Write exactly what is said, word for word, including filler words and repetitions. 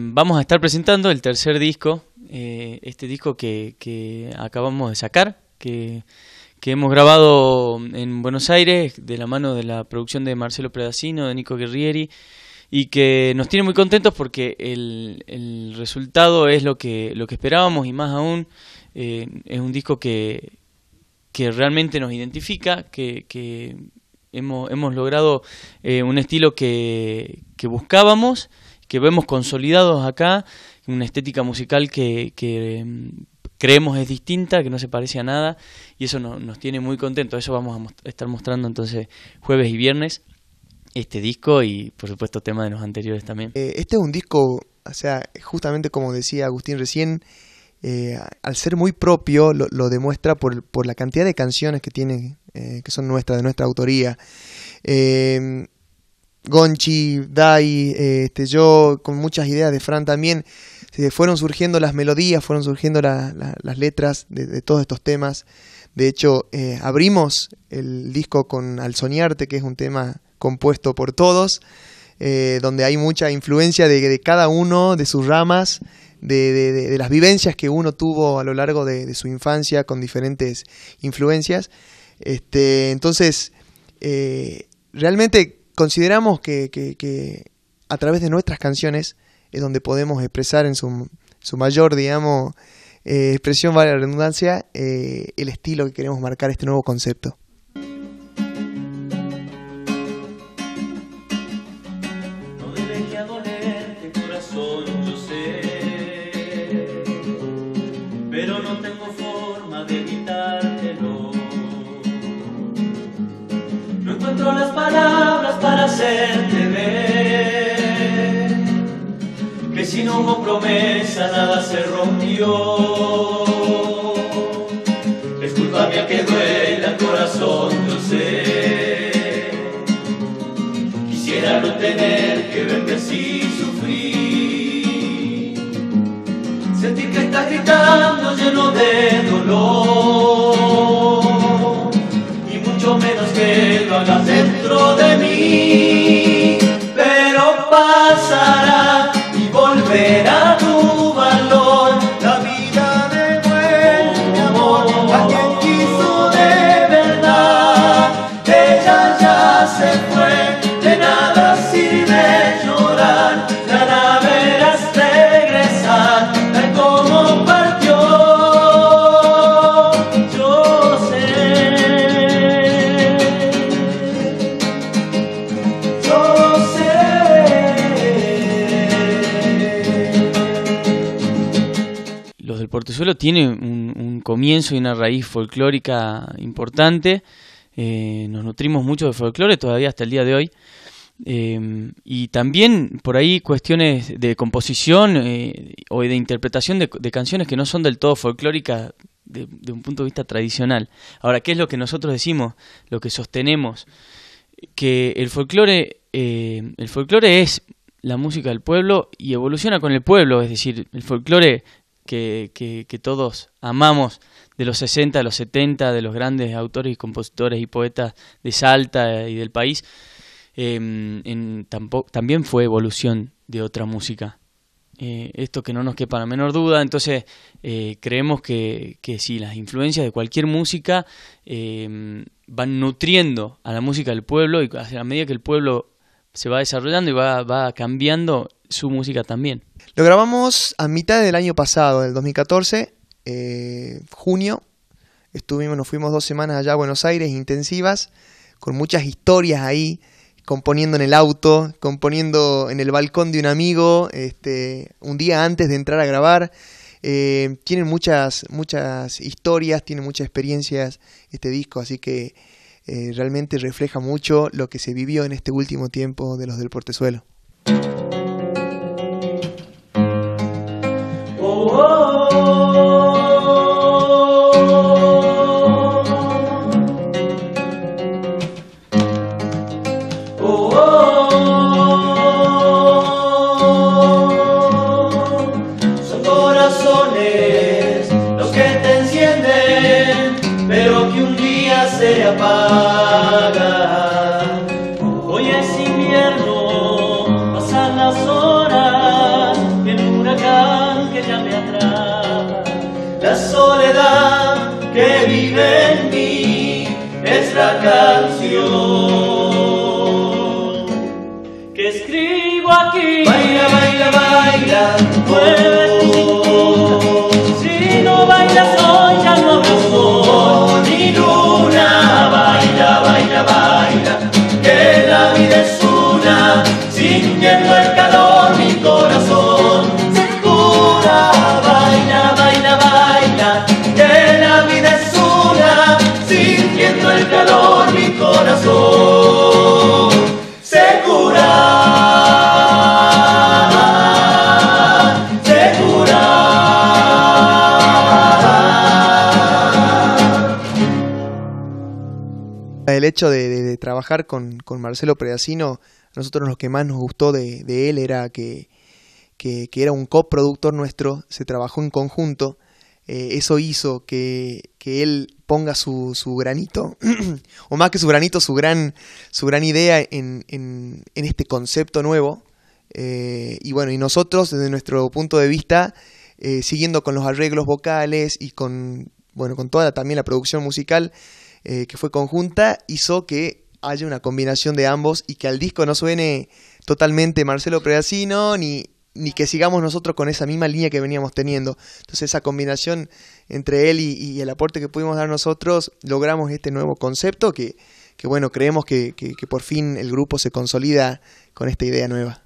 Vamos a estar presentando el tercer disco, eh, este disco que, que acabamos de sacar, que, que hemos grabado en Buenos Aires de la mano de la producción de Marcelo Predacino, de Nico Guerrieri, y que nos tiene muy contentos porque el, el resultado es lo que, lo que esperábamos, y más aún eh, es un disco que, que realmente nos identifica, que, que hemos, hemos logrado eh, un estilo que, que buscábamos, que vemos consolidados acá, una estética musical que, que creemos es distinta, que no se parece a nada, y eso no, nos tiene muy contentos. Eso vamos a most- estar mostrando entonces jueves y viernes, este disco y por supuesto temas de los anteriores también. Eh, este es un disco, o sea, justamente como decía Agustín recién, eh, al ser muy propio lo, lo demuestra por, por la cantidad de canciones que tiene, eh, que son nuestras, de nuestra autoría. Eh, Gonchi, Dai, eh, este, yo, con muchas ideas de Fran también, se fueron surgiendo las melodías, fueron surgiendo la, la, las letras de, de todos estos temas. De hecho, eh, abrimos el disco con Al Soñarte, que es un tema compuesto por todos, eh, donde hay mucha influencia de, de cada uno, de sus ramas, de, de, de, de las vivencias que uno tuvo a lo largo de, de su infancia con diferentes influencias. Este, entonces, eh, realmente consideramos que, que, que a través de nuestras canciones es donde podemos expresar en su, su mayor, digamos, eh, expresión, vale la redundancia, eh, el estilo que queremos marcar, este nuevo concepto. No debería dolerte, corazón, yo sé, pero no tengo forma de evitártelo. No encuentro las palabras para hacerte ver que si no hubo promesa nada se rompió. Es culpa mía que duela el corazón, yo sé. Quisiera no tener que verte así sufrir, sentir que estás gritando lleno de dolor, y mucho menos que lo hagas dentro de mí. Pero pasará y volverá tu valor. La vida devuelve mi amor a quien quiso de verdad. Ella ya se fue, de nada sirve llorar. Ya la verás regresar, tal como partió. Yo sé, yo sé. Los del Portezuelo tienen un, un comienzo y una raíz folclórica importante. Eh, nos nutrimos mucho de folclore todavía hasta el día de hoy. Eh, y también por ahí cuestiones de composición eh, o de interpretación de, de canciones que no son del todo folclóricas de, de un punto de vista tradicional. Ahora, ¿qué es lo que nosotros decimos? Lo que sostenemos, que el folclore, eh, el folclore es la música del pueblo y evoluciona con el pueblo, es decir, el folclore que, que, que todos amamos de los sesenta a los setenta, de los grandes autores y compositores y poetas de Salta y del país, eh, en, tampoco, también fue evolución de otra música. Eh, esto que no nos quepa la menor duda. Entonces eh, creemos que, que sí, las influencias de cualquier música eh, van nutriendo a la música del pueblo, y a medida que el pueblo se va desarrollando y va, va cambiando, su música también. Lo grabamos a mitad del año pasado, del dos mil catorce, eh, junio. Estuvimos, nos fuimos dos semanas allá a Buenos Aires, intensivas, con muchas historias ahí, componiendo en el auto, componiendo en el balcón de un amigo, este, un día antes de entrar a grabar. Eh, tienen muchas, muchas historias, tienen muchas experiencias este disco, así que eh, realmente refleja mucho lo que se vivió en este último tiempo de los del Portezuelo. Se apaga. Hoy es invierno nuestra canción que escribo aquí. Baila, baila, baila, mueve tu cintura. Si no bailas hoy ya no habrá sol ni luna. Baila, baila, baila, que la vida es una, sintiendo el calor mi corazón se cura. Baila, baila, baila, que la vida es una, sintiendo el calor mi corazón se cura. El hecho de, de, de trabajar con, con Marcelo Predacino, a nosotros lo que más nos gustó de, de él era que, que, que era un coproductor nuestro, se trabajó en conjunto, eh, eso hizo que, que él ponga su, su granito, o más que su granito, su gran, su gran idea en, en, en este concepto nuevo, eh, y bueno, y nosotros desde nuestro punto de vista, eh, siguiendo con los arreglos vocales y con, bueno, con toda también la producción musical, Eh, que fue conjunta, hizo que haya una combinación de ambos y que al disco no suene totalmente Marcelo Predacino ni, ni que sigamos nosotros con esa misma línea que veníamos teniendo. Entonces esa combinación entre él y, y el aporte que pudimos dar nosotros, logramos este nuevo concepto que, que bueno, creemos que, que, que por fin el grupo se consolida con esta idea nueva.